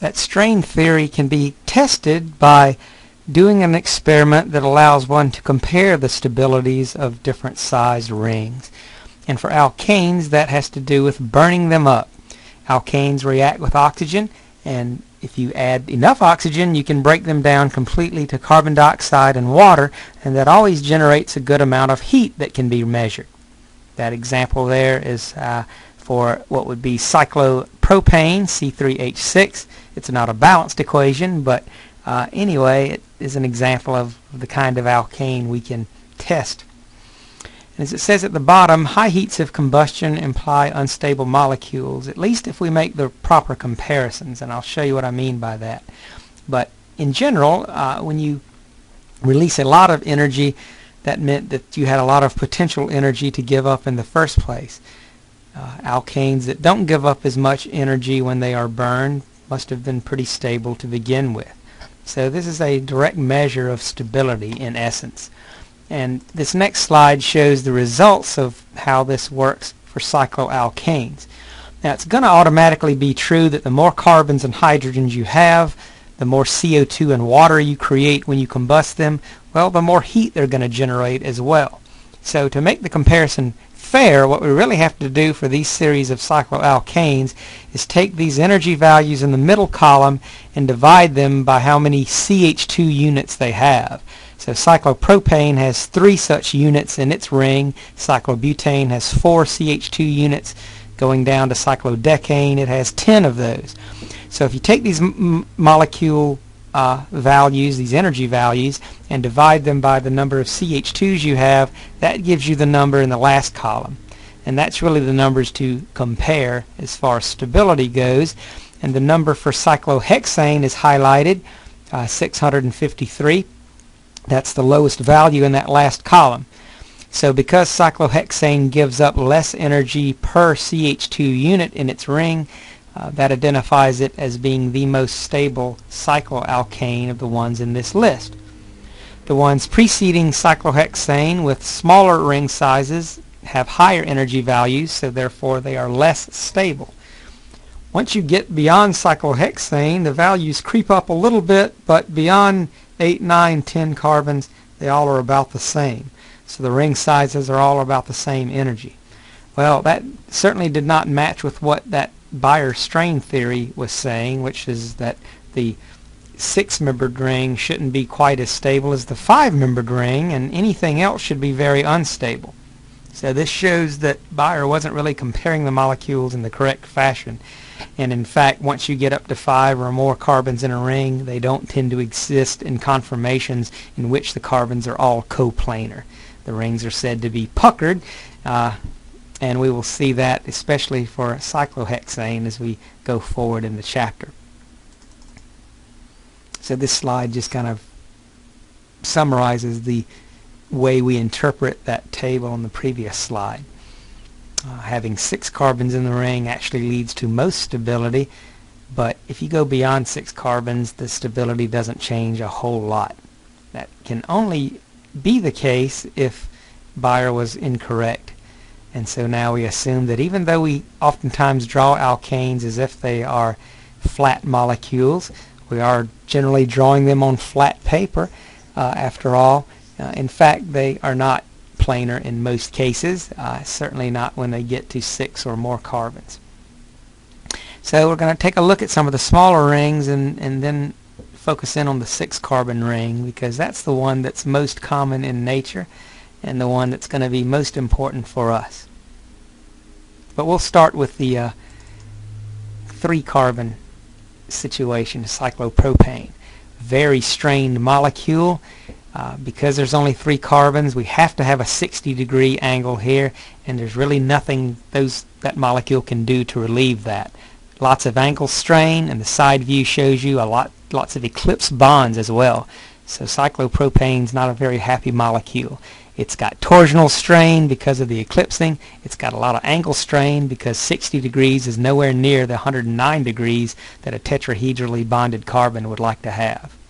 that strain theory can be tested by doing an experiment that allows one to compare the stabilities of different sized rings. And for alkanes, that has to do with burning them up. Alkanes react with oxygen, and if you add enough oxygen, you can break them down completely to carbon dioxide and water, and that always generates a good amount of heat that can be measured. That example there is for what would be cyclopropane, C3H6. It's not a balanced equation, but anyway, it is an example of the kind of alkane we can test. And as it says at the bottom, high heats of combustion imply unstable molecules, at least if we make the proper comparisons, and I'll show you what I mean by that. But in general, when you release a lot of energy, that meant that you had a lot of potential energy to give up in the first place. Alkanes that don't give up as much energy when they are burned must have been pretty stable to begin with. So this is a direct measure of stability in essence. And this next slide shows the results of how this works for cycloalkanes. Now it's going to automatically be true that the more carbons and hydrogens you have, the more CO2 and water you create when you combust them, well, the more heat they're going to generate as well. So to make the comparison fair, what we really have to do for these series of cycloalkanes is take these energy values in the middle column and divide them by how many CH2 units they have. So cyclopropane has 3 such units in its ring. Cyclobutane has 4 CH2 units. Going down to cyclodecane, it has 10 of those. So if you take these molecule values, these energy values, and divide them by the number of CH2s you have, that gives you the number in the last column. And that's really the numbers to compare as far as stability goes. And the number for cyclohexane is highlighted, 653. That's the lowest value in that last column. So because cyclohexane gives up less energy per CH2 unit in its ring, that identifies it as being the most stable cycloalkane of the ones in this list. The ones preceding cyclohexane with smaller ring sizes have higher energy values, so therefore they are less stable. Once you get beyond cyclohexane, the values creep up a little bit, but beyond 8, 9, 10 carbons, they all are about the same. So the ring sizes are all about the same energy. Well, that certainly did not match with what that Baeyer strain theory was saying, which is that the 6-membered ring shouldn't be quite as stable as the 5-membered ring, and anything else should be very unstable. So this shows that Baeyer wasn't really comparing the molecules in the correct fashion. And in fact, once you get up to 5 or more carbons in a ring, they don't tend to exist in conformations in which the carbons are all coplanar. The rings are said to be puckered, and we will see that especially for cyclohexane as we go forward in the chapter. So this slide just kind of summarizes the way we interpret that table on the previous slide. Having 6 carbons in the ring actually leads to most stability, but if you go beyond 6 carbons, the stability doesn't change a whole lot. That can only be the case if Baeyer was incorrect. And so now we assume that even though we oftentimes draw alkanes as if they are flat molecules, we are generally drawing them on flat paper. After all, in fact, they are not planar in most cases, certainly not when they get to 6 or more carbons. So we're going to take a look at some of the smaller rings and then focus in on the 6-carbon ring, because that's the one that's most common in nature and the one that's going to be most important for us. But we'll start with the 3-carbon situation, cyclopropane. Very strained molecule. Because there's only 3 carbons, we have to have a 60-degree angle here, and there's really nothing that molecule can do to relieve that. Lots of angle strain, and the side view shows you lots of eclipse bonds as well. So cyclopropane's not a very happy molecule. It's got torsional strain because of the eclipsing. It's got a lot of angle strain because 60 degrees is nowhere near the 109 degrees that a tetrahedrally bonded carbon would like to have.